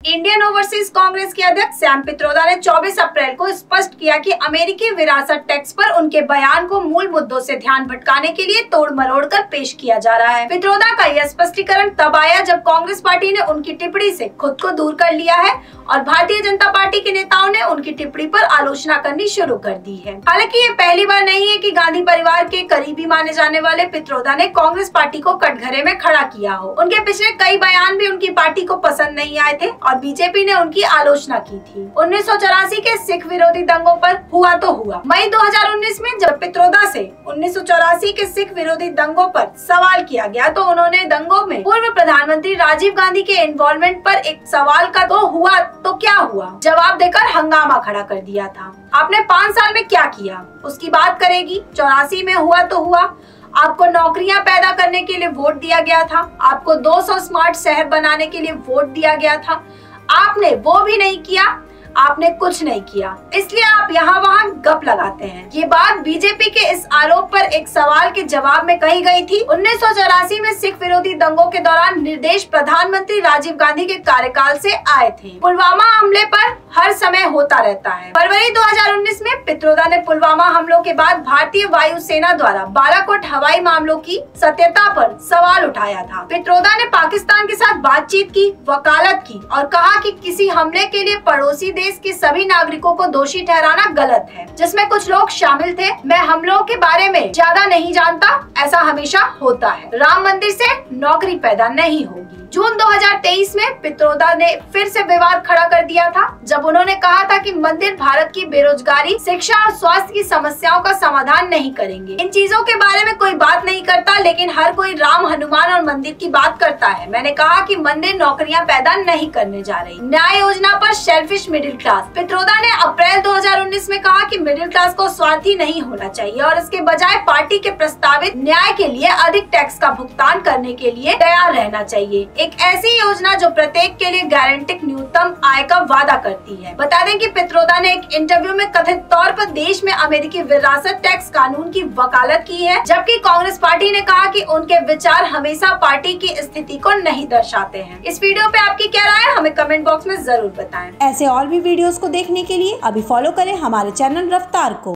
Indian overseas Congress के अध्यक्ष Sam Pitroda ने 24 अप्रैल को स्पष्ट किया कि अमेरिकी विरासत टैक्स पर उनके बयान को मूल मुद्दों से ध्यान भटकाने के लिए तोड़ मरोड़ कर पेश किया जा रहा है। पित्रोदा का यह स्पष्टीकरण तब आया जब कांग्रेस पार्टी ने उनकी टिप्पणी से खुद को दूर कर लिया है और भारतीय जनता पार्टी के नेताओं ने उनकी टिप्पणी पर आलोचना करनी शुरू कर दी है। हालांकि ये पहली बार नहीं है कि गांधी परिवार के करीबी माने जाने वाले पित्रोदा ने कांग्रेस पार्टी को कटघरे में खड़ा किया हो। उनके पिछले कई बयान भी उनकी पार्टी को पसंद नहीं आए थे और बीजेपी ने उनकी आलोचना की थी। 1984 के सिख विरोधी दंगों पर हुआ तो हुआ। मई 2019 में जब पित्रोदा से 1984 के सिख विरोधी दंगों पर सवाल किया गया तो उन्होंने दंगों में पूर्व प्रधानमंत्री राजीव गांधी के इन्वॉल्वमेंट पर एक सवाल का तो हुआ तो क्या हुआ जवाब देकर हंगामा खड़ा कर दिया था। आपने 5 साल में क्या किया उसकी बात करेगी। 84 में हुआ तो हुआ। आपको नौकरियां पैदा करने के लिए वोट दिया गया था। आपको 200 स्मार्ट शहर बनाने के लिए वोट दिया गया था। आपने वो भी नहीं किया। आपने कुछ नहीं किया, इसलिए आप यहाँ वहाँ गप लगाते हैं। ये बात बीजेपी के इस आरोप पर एक सवाल के जवाब में कही गई थी। 1984 में सिख विरोधी दंगों के दौरान निर्देश प्रधानमंत्री राजीव गांधी के कार्यकाल से आए थे। पुलवामा हमले पर हर समय होता रहता है। फरवरी 2019 में पित्रोदा ने पुलवामा हमलों के बाद भारतीय वायुसेना द्वारा बालाकोट हवाई मामलों की सत्यता पर सवाल उठाया था। पित्रोदा ने पाकिस्तान के साथ बातचीत की, वकालत की और कहा कि किसी हमले के लिए पड़ोसी देश के सभी नागरिकों को दोषी ठहराना गलत है, जिसमें कुछ लोग शामिल थे। मैं हमलों के बारे में ज्यादा नहीं जानता, ऐसा हमेशा होता है। राम मंदिर से नौकरी पैदा नहीं होगी। जून 2023 में पित्रोदा ने फिर से विवाद खड़ा कर दिया था जब उन्होंने कहा था कि मंदिर भारत की बेरोजगारी, शिक्षा और स्वास्थ्य की समस्याओं का समाधान नहीं करेंगे। इन चीजों के बारे में कोई बात नहीं करता, लेकिन हर कोई राम, हनुमान और मंदिर की बात करता है। मैंने कहा कि मंदिर नौकरियां पैदा नहीं करने जा रही। न्याय योजना पर शेल्फिश मिडिल क्लास। पित्रोदा ने अप्रैल 2019 में कहा कि मिडिल क्लास को स्वार्थी नहीं होना चाहिए और इसके बजाय पार्टी के प्रस्तावित न्याय के लिए अधिक टैक्स का भुगतान करने के लिए तैयार रहना चाहिए। एक ऐसी योजना जो प्रत्येक के लिए गारंटी न्यूनतम आय का वादा करती है। बता दें कि पित्रोदा ने एक इंटरव्यू में कथित तौर पर देश में अमेरिकी विरासत टैक्स कानून की वकालत की है, जबकि कांग्रेस पार्टी ने कहा कि उनके विचार हमेशा पार्टी की स्थिति को नहीं दर्शाते हैं। इस वीडियो पे आपकी क्या राय है हमें कमेंट बॉक्स में जरूर बताएं। ऐसे और भी वीडियोस को देखने के लिए अभी फॉलो करें हमारे चैनल रफ्तार को।